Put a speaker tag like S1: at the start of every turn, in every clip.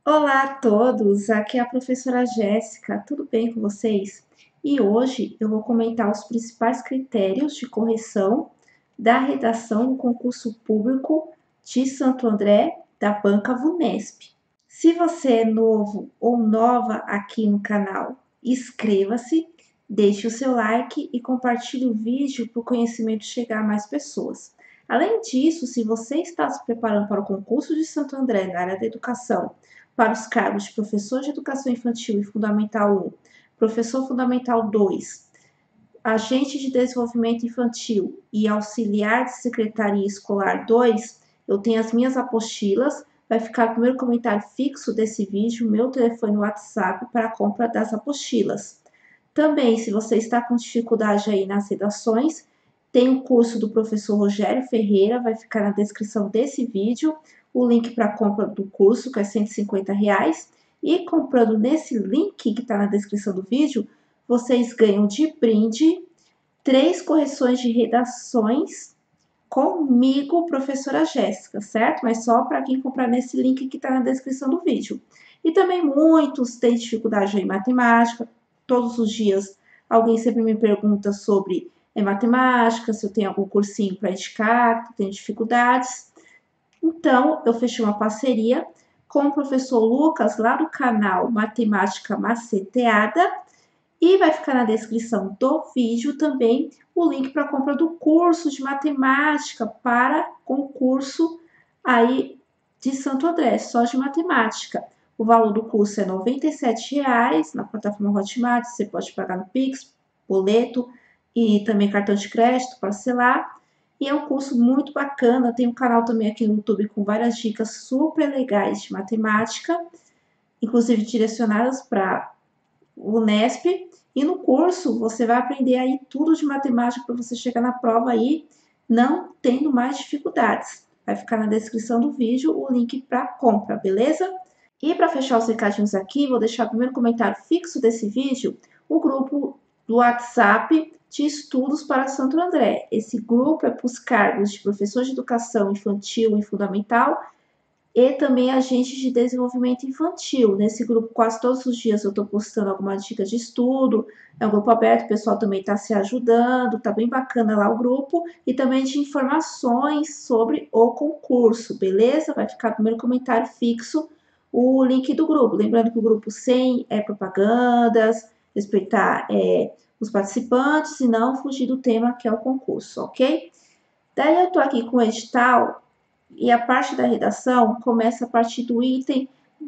S1: Olá a todos, aqui é a professora Jéssica, tudo bem com vocês? E hoje eu vou comentar os principais critérios de correção da redação do concurso público de Santo André da Banca VUNESP. Se você é novo ou nova aqui no canal, inscreva-se, deixe o seu like e compartilhe o vídeo para o conhecimento chegar a mais pessoas. Além disso, se você está se preparando para o concurso de Santo André na área da educação, para os cargos de professor de educação infantil e fundamental 1, professor fundamental 2, agente de desenvolvimento infantil e auxiliar de secretaria escolar 2, eu tenho as minhas apostilas. Vai ficar o primeiro comentário fixo desse vídeo, meu telefone WhatsApp para a compra das apostilas. Também, se você está com dificuldade aí nas redações, tem o curso do professor Rogério Ferreira, vai ficar na descrição desse vídeo, o link para a compra do curso, que é R$ 150. E comprando nesse link que está na descrição do vídeo, vocês ganham de brinde 3 correções de redações comigo, professora Jéssica, certo? Mas só para quem comprar nesse link que está na descrição do vídeo. E também muitos têm dificuldade em matemática. Todos os dias alguém sempre me pergunta sobre matemática, se eu tenho algum cursinho para indicar, que tem dificuldades. Então, eu fechei uma parceria com o professor Lucas, lá do canal Matemática Maceteada, e vai ficar na descrição do vídeo também o link para a compra do curso de matemática para concurso aí de Santo André, só de matemática. O valor do curso é R$ 97,00 na plataforma Hotmart, você pode pagar no Pix, boleto e também cartão de crédito, parcelar. E é um curso muito bacana, tem um canal também aqui no YouTube com várias dicas super legais de matemática, inclusive direcionadas para o Unesp. E no curso você vai aprender aí tudo de matemática para você chegar na prova aí não tendo mais dificuldades. Vai ficar na descrição do vídeo o link para compra, beleza? E para fechar os recadinhos aqui, vou deixar o primeiro comentário fixo desse vídeo, o grupo do WhatsApp de estudos para Santo André. Esse grupo é para os cargos de professor de educação infantil e fundamental e também agentes de desenvolvimento infantil. Nesse grupo, quase todos os dias eu estou postando alguma dica de estudo. É um grupo aberto, o pessoal também está se ajudando, tá bem bacana lá o grupo. E também de informações sobre o concurso, beleza? Vai ficar no primeiro comentário fixo o link do grupo. Lembrando que o grupo sem propagandas, respeitar os participantes e não fugir do tema que é o concurso, ok? Daí eu tô aqui com o edital e a parte da redação começa a partir do item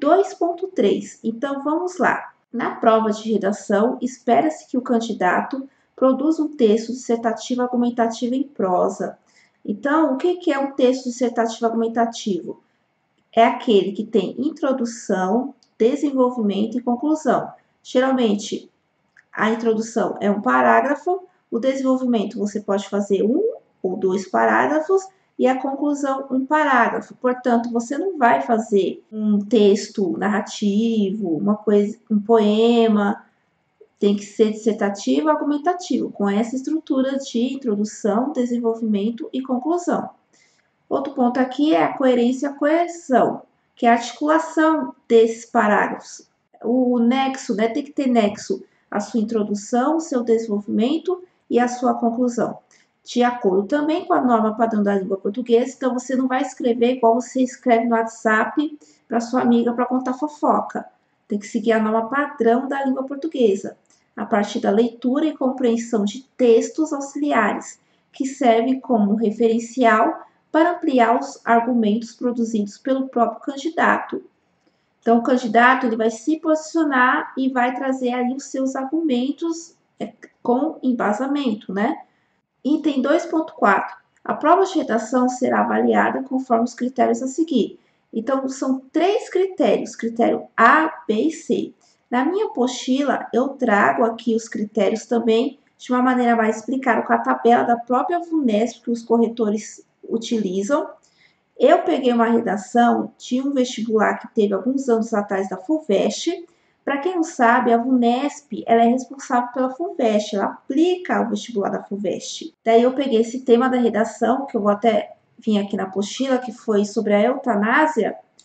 S1: 2.3. Então, vamos lá. Na prova de redação, espera-se que o candidato produza um texto dissertativo argumentativo em prosa. Então, o que é um texto dissertativo argumentativo? É aquele que tem introdução, desenvolvimento e conclusão. Geralmente, a introdução é um parágrafo, o desenvolvimento você pode fazer 1 ou 2 parágrafos e a conclusão um parágrafo. Portanto, você não vai fazer um texto narrativo, uma coisa, um poema, tem que ser dissertativo, argumentativo, com essa estrutura de introdução, desenvolvimento e conclusão. Outro ponto aqui é a coerência e a coesão, que é a articulação desses parágrafos. O nexo, né, tem que ter nexo a sua introdução, o seu desenvolvimento e a sua conclusão. De acordo também com a norma padrão da língua portuguesa, então você não vai escrever igual você escreve no WhatsApp para sua amiga para contar fofoca. Tem que seguir a norma padrão da língua portuguesa, a partir da leitura e compreensão de textos auxiliares, que servem como referencial para ampliar os argumentos produzidos pelo próprio candidato. Então, o candidato ele vai se posicionar e vai trazer ali os seus argumentos com embasamento, né? Item 2.4. A prova de redação será avaliada conforme os critérios a seguir. Então, são 3 critérios, critério A, B e C. Na minha apostila, eu trago aqui os critérios também de uma maneira mais explicada, com a tabela da própria VUNESP que os corretores utilizam. Eu peguei uma redação de um vestibular que teve alguns anos atrás da FUVEST. Para quem não sabe, a VUNESP ela é responsável pela FUVEST, ela aplica o vestibular da FUVEST. Daí eu peguei esse tema da redação, que eu vou até vir aqui na apostila, que foi sobre a eutanásia,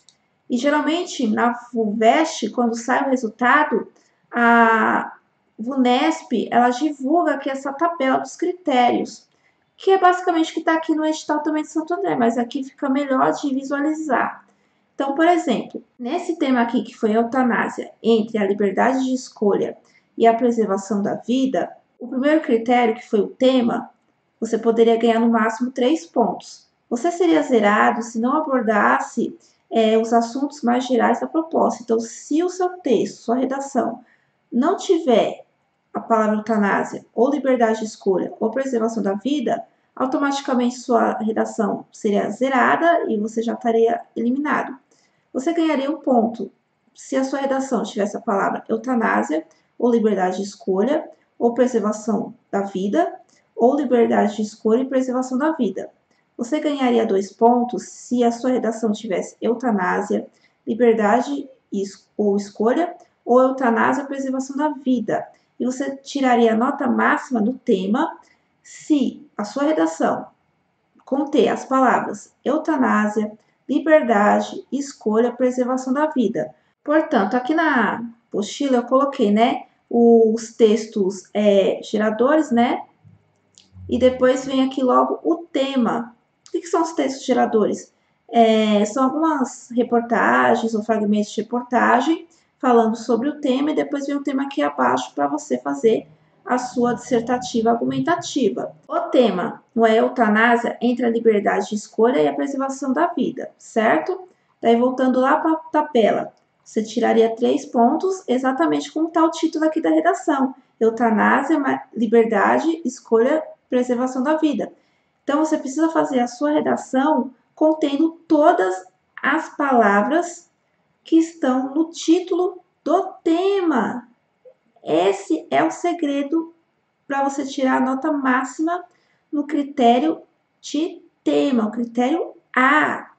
S1: E geralmente na VUVEST, quando sai o resultado, a VUNESP, ela divulga aqui essa tabela dos critérios, que é basicamente o que está aqui no edital também de Santo André, mas aqui fica melhor de visualizar. Então, por exemplo, nesse tema aqui que foi eutanásia, entre a liberdade de escolha e a preservação da vida, o primeiro critério, que foi o tema, você poderia ganhar no máximo 3 pontos. Você seria zerado se não abordasse os assuntos mais gerais da proposta. Então, se o seu texto, sua redação, não tiver a palavra eutanásia, ou liberdade de escolha, ou preservação da vida, automaticamente sua redação seria zerada e você já estaria eliminado. Você ganharia um ponto se a sua redação tivesse a palavra eutanásia, ou liberdade de escolha, ou preservação da vida, ou liberdade de escolha e preservação da vida. Você ganharia 2 pontos se a sua redação tivesse eutanásia, liberdade ou escolha, ou eutanásia ou preservação da vida. E você tiraria a nota máxima no tema se a sua redação conter as palavras eutanásia, liberdade, escolha, preservação da vida. Portanto, aqui na apostila eu coloquei, né, os textos geradores, né, e depois vem aqui logo o tema. O que são os textos geradores? São algumas reportagens ou fragmentos de reportagem falando sobre o tema, e depois vem o tema aqui abaixo para você fazer a sua dissertativa argumentativa. O tema não é eutanásia entre a liberdade de escolha e a preservação da vida, certo? Daí, voltando lá para a tabela, você tiraria 3 pontos, exatamente como está o título aqui da redação. Eutanásia, liberdade, escolha, preservação da vida. Então, você precisa fazer a sua redação contendo todas as palavras que estão no título do tema. Esse é o segredo para você tirar a nota máxima no critério de tema, o critério A,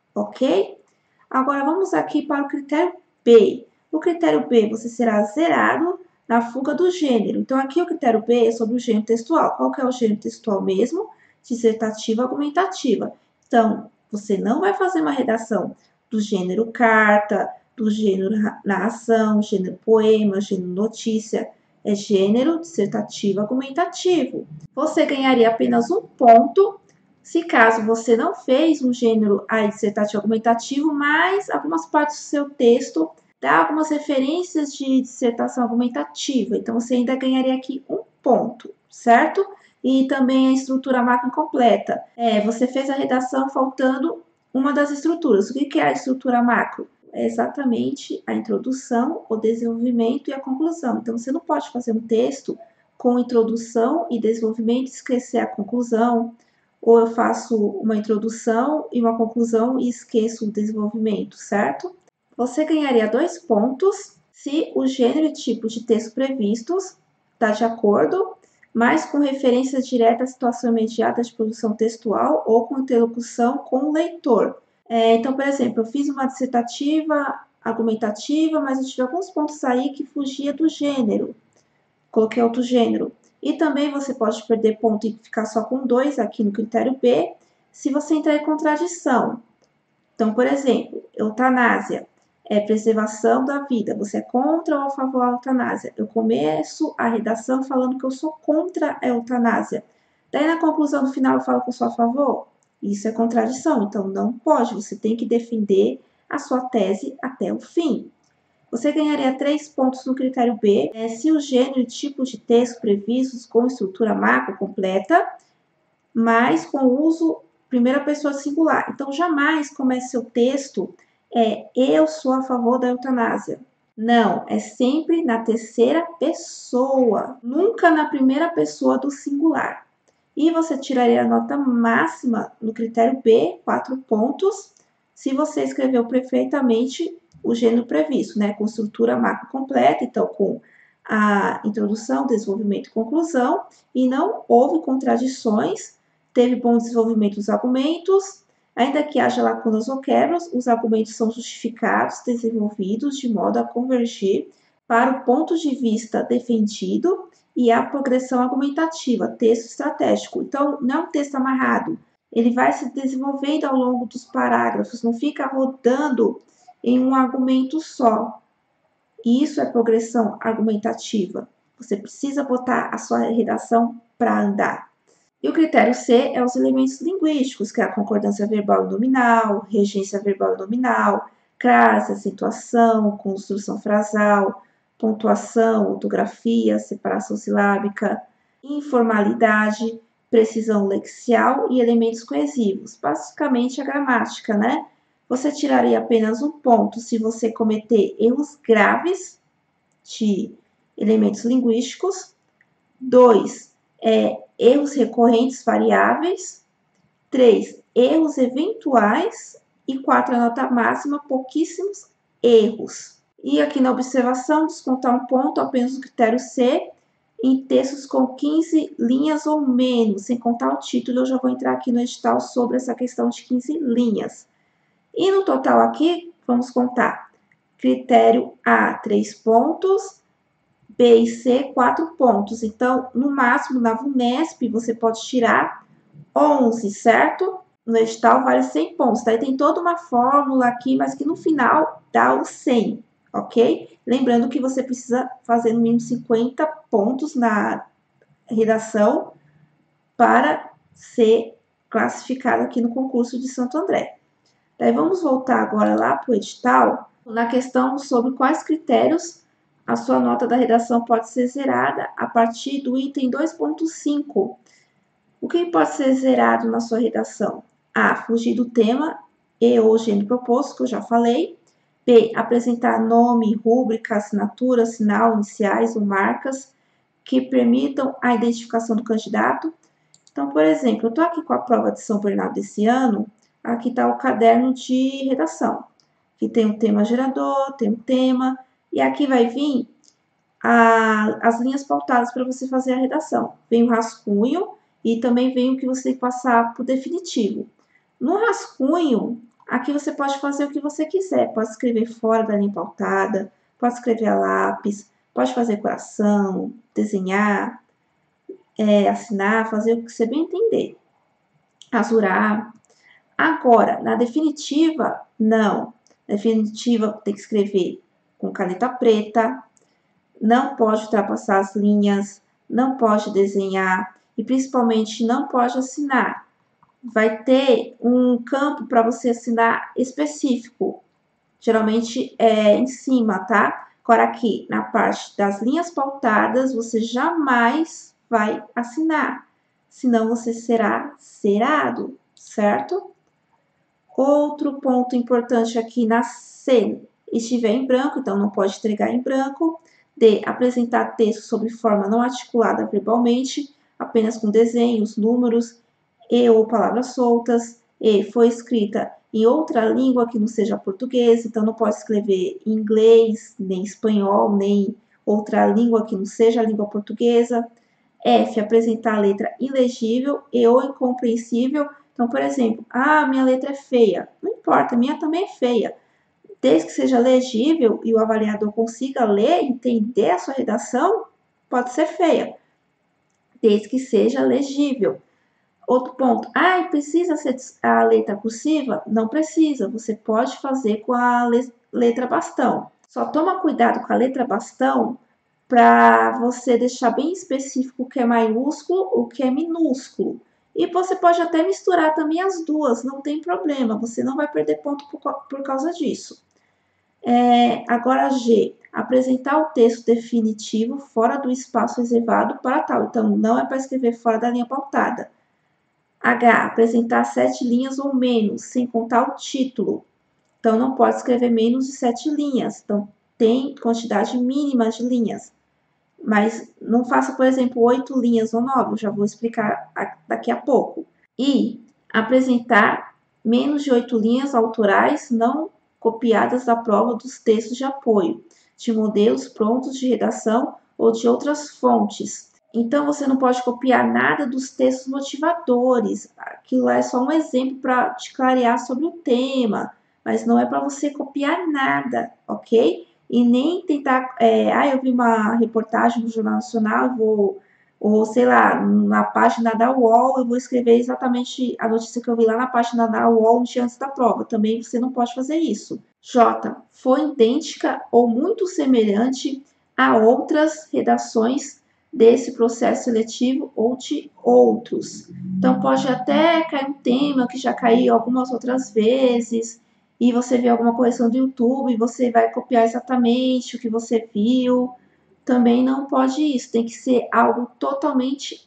S1: ok? Agora, vamos aqui para o critério B. No critério B, você será zerado na fuga do gênero. Então, aqui o critério B é sobre o gênero textual. Qual que é o gênero textual mesmo? Dissertativa argumentativa. Então, você não vai fazer uma redação do gênero carta, do gênero narração, gênero poema, gênero notícia. É gênero dissertativo argumentativo. Você ganharia apenas um ponto se caso você não fez um gênero aí dissertativo argumentativo, mas algumas partes do seu texto dá algumas referências de dissertação argumentativa. Então, você ainda ganharia aqui um ponto, certo? E também a estrutura macro incompleta. Você fez a redação faltando uma das estruturas. O que é a estrutura macro? É exatamente a introdução, o desenvolvimento e a conclusão. Então, você não pode fazer um texto com introdução e desenvolvimento e esquecer a conclusão, ou eu faço uma introdução e uma conclusão e esqueço o desenvolvimento, certo? Você ganharia 2 pontos se o gênero e tipo de texto previstos está de acordo, mas com referência direta à situação imediata de produção textual ou com interlocução com o leitor. Então, por exemplo, eu fiz uma dissertativa argumentativa, mas eu tive alguns pontos aí que fugia do gênero. Coloquei outro gênero. E também você pode perder ponto e ficar só com 2 aqui no critério B, se você entrar em contradição. Então, por exemplo, eutanásia é preservação da vida. Você é contra ou a favor da eutanásia? Eu começo a redação falando que eu sou contra a eutanásia. Daí, na conclusão, no final, eu falo que eu sou a favor. Isso é contradição, então não pode. Você tem que defender a sua tese até o fim. Você ganharia 3 pontos no critério B se o gênero e tipo de texto previstos com estrutura macro completa, mas com uso primeira pessoa singular. Então, jamais comece seu texto eu sou a favor da eutanásia. Não, é sempre na terceira pessoa, nunca na primeira pessoa do singular. E você tiraria a nota máxima no critério B, 4 pontos, se você escreveu perfeitamente o gênero previsto, né? Com estrutura macro completa, então com a introdução, desenvolvimento e conclusão, e não houve contradições, teve bom desenvolvimento dos argumentos, ainda que haja lacunas ou quebras, os argumentos são justificados, desenvolvidos de modo a convergir para o ponto de vista defendido e a progressão argumentativa, texto estratégico. Então, não é um texto amarrado, ele vai se desenvolvendo ao longo dos parágrafos, não fica rodando em um argumento só. E isso é progressão argumentativa. Você precisa botar a sua redação para andar. E o critério C é os elementos linguísticos, que é a concordância verbal e nominal, regência verbal e nominal, crase, acentuação, construção frasal, pontuação, ortografia, separação silábica, informalidade, precisão lexial e elementos coesivos. Basicamente a gramática, né? Você tiraria apenas um ponto se você cometer erros graves de elementos linguísticos. 2, erros recorrentes variáveis. 3, erros eventuais. E 4, a nota máxima, pouquíssimos erros. E aqui na observação, descontar um ponto apenas no critério C, em textos com 15 linhas ou menos, sem contar o título. Eu já vou entrar aqui no edital sobre essa questão de 15 linhas. E no total aqui, vamos contar. Critério A, 3 pontos. B e C, 4 pontos. Então, no máximo, na VUNESP, você pode tirar 11, certo? No edital vale 100 pontos. Daí tem toda uma fórmula aqui, mas que no final dá o 100, ok? Lembrando que você precisa fazer no mínimo 50 pontos na redação para ser classificado aqui no concurso de Santo André. Daí vamos voltar agora lá para o edital, na questão sobre quais critérios a sua nota da redação pode ser zerada a partir do item 2.5. O que pode ser zerado na sua redação? A, fugir do tema e ou gênero proposto, que eu já falei. B, apresentar nome, rúbrica, assinatura, sinal, iniciais ou marcas que permitam a identificação do candidato. Então, por exemplo, eu estou aqui com a prova de São Bernardo desse ano, aqui está o caderno de redação, que tem o tema gerador, tem o tema, e aqui vai vir as linhas pautadas para você fazer a redação. Vem o rascunho e também vem o que você tem que passar para o definitivo. No rascunho, aqui você pode fazer o que você quiser, pode escrever fora da linha pautada, pode escrever a lápis, pode fazer coração, desenhar, assinar, fazer o que você bem entender. Rasurar. Agora, na definitiva, não. Na definitiva, tem que escrever com caneta preta, não pode ultrapassar as linhas, não pode desenhar e principalmente não pode assinar. Vai ter um campo para você assinar específico, geralmente é em cima, tá? Agora aqui, na parte das linhas pautadas, você jamais vai assinar, senão você será zerado, certo? Outro ponto importante aqui na C, estiver em branco, então não pode entregar em branco. D, apresentar texto sob forma não articulada verbalmente, apenas com desenhos, números e ou palavras soltas. E, foi escrita em outra língua que não seja português, então não pode escrever em inglês, nem espanhol, nem outra língua que não seja a língua portuguesa. F, apresentar a letra ilegível e ou incompreensível. Então, por exemplo, minha letra é feia. Não importa, a minha também é feia. Desde que seja legível e o avaliador consiga ler, entender a sua redação, pode ser feia. Desde que seja legível. Outro ponto, precisa ser a letra cursiva? Não precisa, você pode fazer com a letra bastão. Só toma cuidado com a letra bastão para você deixar bem específico o que é maiúsculo, o que é minúsculo. E você pode até misturar também as duas, não tem problema, você não vai perder ponto por causa disso. Agora, G, apresentar o texto definitivo fora do espaço reservado para tal. Então, não é para escrever fora da linha pautada. H, apresentar 7 linhas ou menos, sem contar o título. Então, não pode escrever menos de 7 linhas. Então, tem quantidade mínima de linhas. Mas não faça, por exemplo, 8 linhas ou 9, eu já vou explicar daqui a pouco. E apresentar menos de 8 linhas autorais não copiadas da prova dos textos de apoio, de modelos prontos de redação ou de outras fontes. Então, você não pode copiar nada dos textos motivadores. Aquilo é só um exemplo para te clarear sobre o tema, mas não é para você copiar nada, ok? E nem tentar, eu vi uma reportagem no Jornal Nacional, vou Ou, sei lá, na página da UOL, eu vou escrever exatamente a notícia que eu vi lá na página da UOL um dia antes da prova. Também você não pode fazer isso. J. Foi idêntica ou muito semelhante a outras redações desse processo seletivo ou de outros. Então, pode até cair um tema que já caiu algumas outras vezes, e você vê alguma correção do YouTube, e você vai copiar exatamente o que você viu. Também não pode isso, tem que ser algo totalmente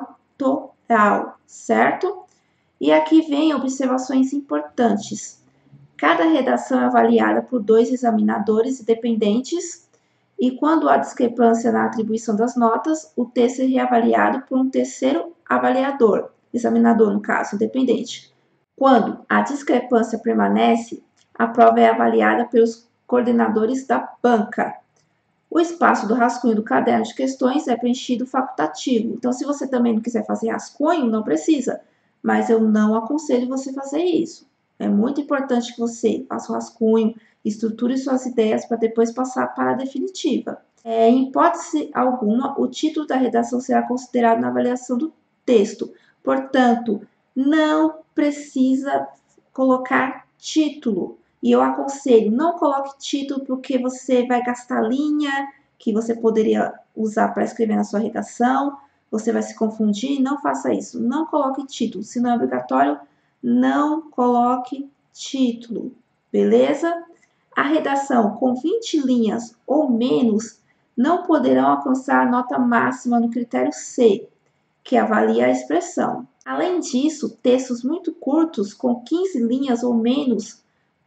S1: autoral, certo? E aqui vem observações importantes. Cada redação é avaliada por 2 examinadores independentes e quando há discrepância na atribuição das notas, o texto é reavaliado por um terceiro avaliador, examinador no caso, independente. Quando a discrepância permanece, a prova é avaliada pelos coordenadores da banca. O espaço do rascunho do caderno de questões é preenchido facultativo. Então, se você também não quiser fazer rascunho, não precisa. Mas eu não aconselho você fazer isso. É muito importante que você faça o rascunho, estruture suas ideias para depois passar para a definitiva. Em hipótese alguma, o título da redação será considerado na avaliação do texto. Portanto, não precisa colocar título. E eu aconselho, não coloque título porque você vai gastar linha que você poderia usar para escrever na sua redação, você vai se confundir, não faça isso. Não coloque título, se não é obrigatório, não coloque título, beleza? A redação com 20 linhas ou menos não poderão alcançar a nota máxima no critério C, que avalia a expressão. Além disso, textos muito curtos, com 15 linhas ou menos,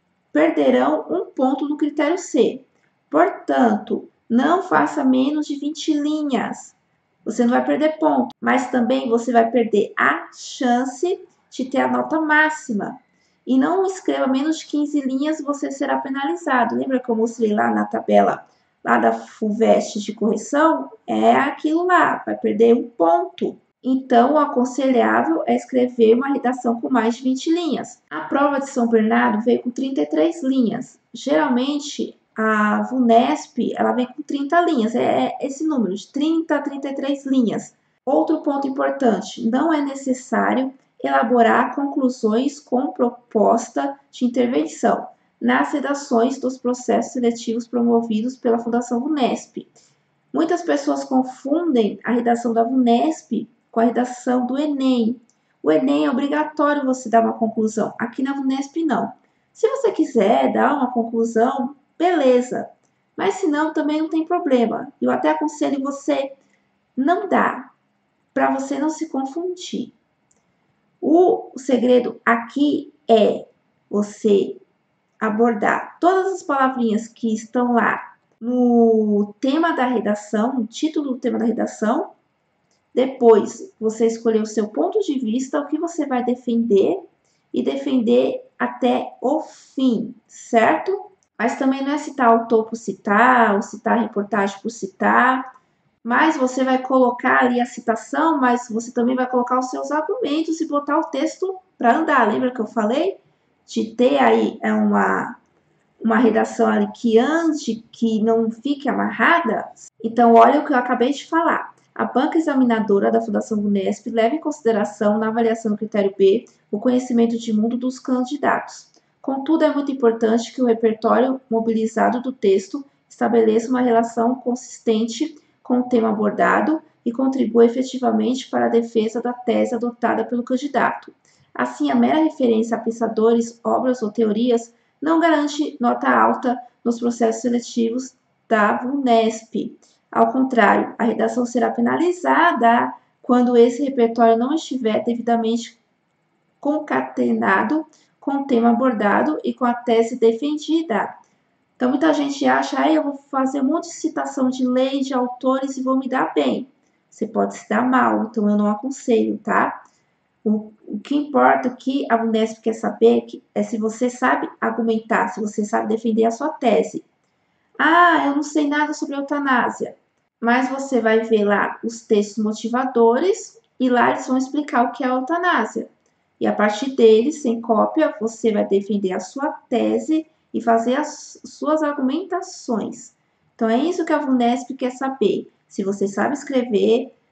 S1: perderão um ponto no critério C. Portanto, não faça menos de 20 linhas. Você não vai perder ponto, mas também você vai perder a chance de ter a nota máxima. E não escreva menos de 15 linhas, você será penalizado. Lembra que eu mostrei lá na tabela lá da FUVEST de correção? É aquilo lá, vai perder um ponto. Então, o aconselhável é escrever uma redação com mais de 20 linhas. A prova de São Bernardo veio com 33 linhas. Geralmente, a VUNESP ela vem com 30 linhas, é esse número, de 30 a 33 linhas. Outro ponto importante, não é necessário elaborar conclusões com proposta de intervenção nas redações dos processos seletivos promovidos pela Fundação VUNESP. Muitas pessoas confundem a redação da VUNESP com a redação do Enem. O Enem é obrigatório você dar uma conclusão, aqui na VUNESP não. Se você quiser dar uma conclusão, beleza, mas se não, também não tem problema. Eu até aconselho você não dar, para você não se confundir. O segredo aqui é você abordar todas as palavrinhas que estão lá no tema da redação, no título do tema da redação. Depois, você escolher o seu ponto de vista, o que você vai defender e defender até o fim, certo? Mas também não é citar autor por citar, ou citar reportagem por citar, mas você vai colocar ali a citação, mas você também vai colocar os seus argumentos e botar o texto para andar. Lembra que eu falei? De ter aí uma redação ali que ande, que não fique amarrada? Então, olha o que eu acabei de falar. A banca examinadora da Fundação VUNESP leva em consideração, na avaliação do critério B, o conhecimento de mundo dos candidatos. Contudo, é muito importante que o repertório mobilizado do texto estabeleça uma relação consistente com o tema abordado e contribua efetivamente para a defesa da tese adotada pelo candidato. Assim, a mera referência a pensadores, obras ou teorias não garante nota alta nos processos seletivos da VUNESP. Ao contrário, a redação será penalizada quando esse repertório não estiver devidamente concatenado com o tema abordado e com a tese defendida. Então, muita gente acha, eu vou fazer um monte de citação de lei, de autores e vou me dar bem. Você pode se dar mal, então eu não aconselho, tá? O que importa, o que a Unesp quer saber é se você sabe argumentar, se você sabe defender a sua tese. Ah, eu não sei nada sobre eutanásia. Mas você vai ver lá os textos motivadores e lá eles vão explicar o que é a eutanásia. E a partir deles, sem cópia, você vai defender a sua tese e fazer as suas argumentações. Então, é isso que a VUNESP quer saber. Se você sabe escrever,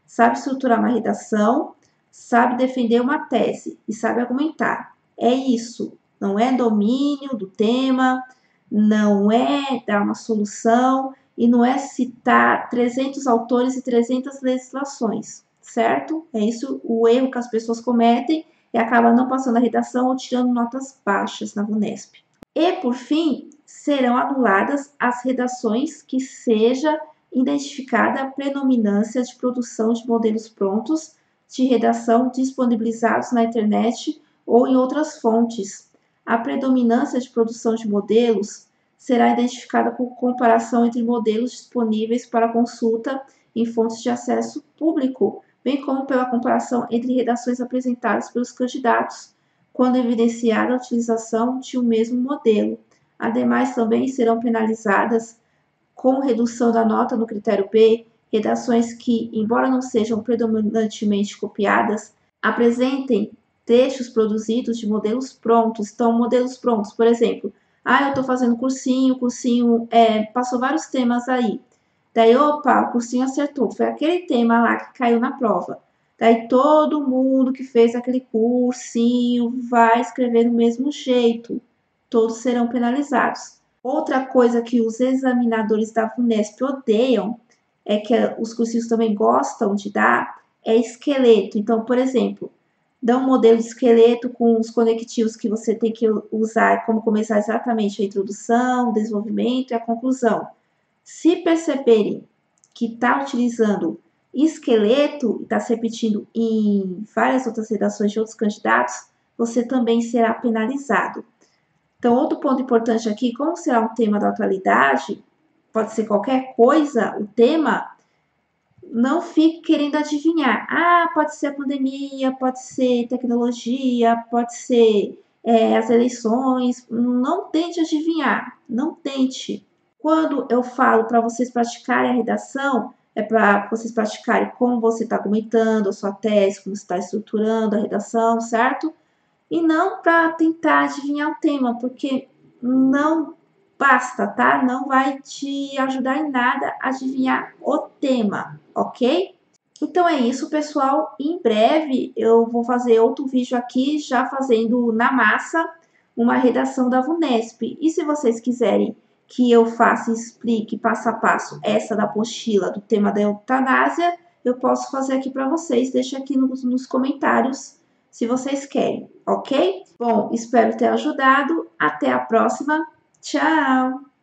S1: sabe estruturar uma redação, sabe defender uma tese e sabe argumentar. É isso, não é domínio do tema, não é dar uma solução e não é citar 300 autores e 300 legislações, certo? É isso o erro que as pessoas cometem e acabam não passando a redação ou tirando notas baixas na VUNESP. E, por fim, serão anuladas as redações que seja identificada a predominância de produção de modelos prontos de redação disponibilizados na internet ou em outras fontes. A predominância de produção de modelos será identificada por comparação entre modelos disponíveis para consulta em fontes de acesso público, bem como pela comparação entre redações apresentadas pelos candidatos, quando evidenciada a utilização de um mesmo modelo. Ademais, também serão penalizadas com redução da nota no critério B, redações que, embora não sejam predominantemente copiadas, apresentem trechos produzidos de modelos prontos. Então, modelos prontos, por exemplo, eu estou fazendo cursinho, o cursinho passou vários temas aí. Daí, opa, o cursinho acertou, foi aquele tema lá que caiu na prova. Daí, todo mundo que fez aquele cursinho vai escrever do mesmo jeito. Todos serão penalizados. Outra coisa que os examinadores da VUNESP odeiam, é que os cursinhos também gostam de dar, é esqueleto. Então, por exemplo, dá um modelo de esqueleto com os conectivos que você tem que usar, como começar exatamente a introdução, o desenvolvimento e a conclusão. Se perceberem que está utilizando esqueleto e está se repetindo em várias outras redações de outros candidatos, você também será penalizado. Então, outro ponto importante aqui, como será um tema da atualidade, pode ser qualquer coisa, o tema, não fique querendo adivinhar. Pode ser a pandemia, pode ser tecnologia, pode ser as eleições. Não tente adivinhar, não tente. Quando eu falo para vocês praticarem a redação, é para vocês praticarem como você está comentando a sua tese, como você está estruturando a redação, certo? E não para tentar adivinhar o tema, porque não basta, tá? Não vai te ajudar em nada a adivinhar o tema, ok? Então é isso, pessoal. Em breve eu vou fazer outro vídeo aqui, já fazendo na massa uma redação da VUNESP. E se vocês quiserem que eu faça e explique passo a passo essa da apostila do tema da eutanásia, eu posso fazer aqui para vocês. Deixa aqui nos comentários se vocês querem, ok? Bom, espero ter ajudado. Até a próxima. Tchau!